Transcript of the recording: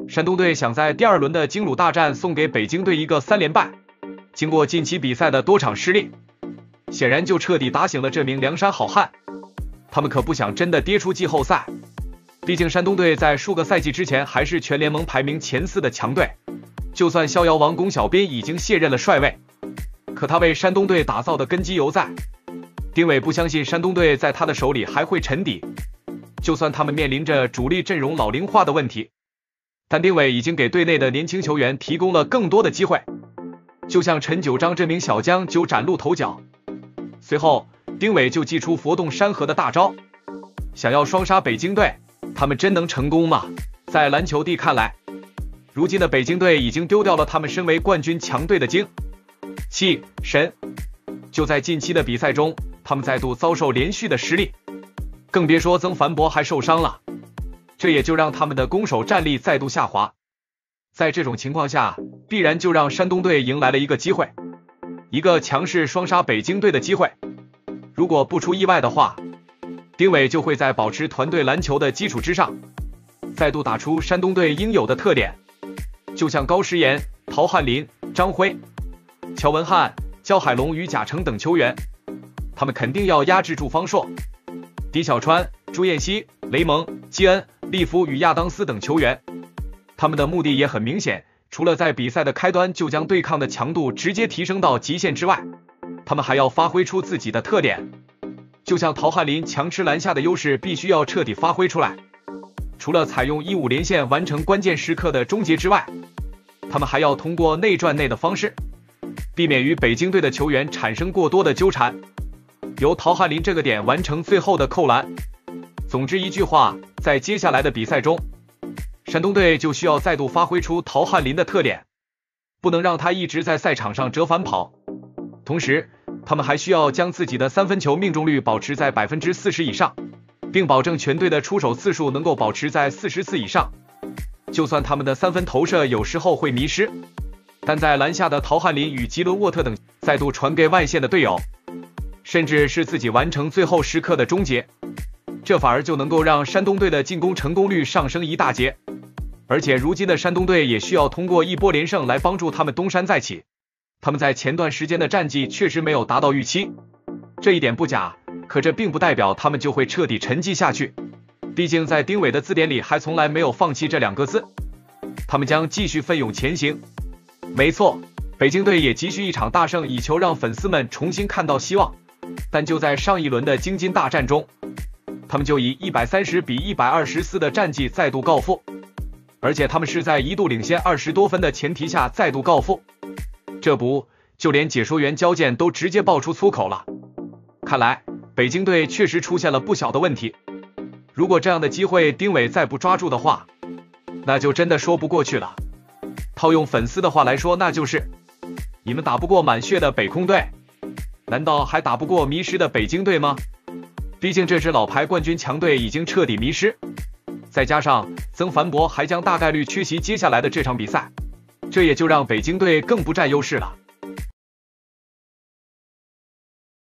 山东队想在第2轮的京鲁大战送给北京队一个3连败。经过近期比赛的多场失利，显然就彻底打醒了这名梁山好汉。他们可不想真的跌出季后赛，毕竟山东队在数个赛季之前还是全联盟排名前4的强队。就算逍遥王龚小斌已经卸任了帅位，可他为山东队打造的根基犹在。丁伟不相信山东队在他的手里还会沉底，就算他们面临着主力阵容老龄化的问题，但丁伟已经给队内的年轻球员提供了更多的机会，就像陈九章这名小将就崭露头角。随后丁伟就祭出佛动山河的大招，想要双杀北京队，他们真能成功吗？在篮球帝看来，如今的北京队已经丢掉了他们身为冠军强队的精气神。就在近期的比赛中，他们再度遭受连续的失利，更别说曾凡博还受伤了，这也就让他们的攻守战力再度下滑。在这种情况下，必然就让山东队迎来了一个机会，一个强势双杀北京队的机会。如果不出意外的话，丁伟就会在保持团队篮球的基础之上，再度打出山东队应有的特点，就像高诗岩、陶汉林、张辉、乔文翰、焦海龙与贾成等球员，他们肯定要压制住方硕、狄小川、朱彦西、雷蒙、基恩、利夫与亚当斯等球员。他们的目的也很明显，除了在比赛的开端就将对抗的强度直接提升到极限之外，他们还要发挥出自己的特点。就像陶汉林强吃篮下的优势必须要彻底发挥出来，除了采用1-5连线完成关键时刻的终结之外，他们还要通过内转内的方式，避免与北京队的球员产生过多的纠缠，由陶汉林这个点完成最后的扣篮。总之一句话，在接下来的比赛中，山东队就需要再度发挥出陶汉林的特点，不能让他一直在赛场上折返跑。同时他们还需要将自己的3分球命中率保持在 40% 以上，并保证全队的出手次数能够保持在40次以上。就算他们的3分投射有时候会迷失，但在篮下的陶汉林与吉伦沃特等再度传给外线的队友，甚至是自己完成最后时刻的终结，这反而就能够让山东队的进攻成功率上升一大截。而且如今的山东队也需要通过一波连胜来帮助他们东山再起。他们在前段时间的战绩确实没有达到预期，这一点不假，可这并不代表他们就会彻底沉寂下去。毕竟在丁伟的字典里还从来没有放弃这2个字，他们将继续奋勇前行。没错，北京队也急需一场大胜，以求让粉丝们重新看到希望。但就在上一轮的京津大战中，他们就以130比124的战绩再度告负，而且他们是在一度领先20多分的前提下再度告负，这不，就连解说员焦健都直接爆出粗口了。看来北京队确实出现了不小的问题，如果这样的机会丁伟再不抓住的话，那就真的说不过去了。套用粉丝的话来说，那就是你们打不过满血的北空队，难道还打不过迷失的北京队吗？毕竟这支老牌冠军强队已经彻底迷失，再加上曾凡博还将大概率缺席接下来的这场比赛，这也就让北京队更不占优势了。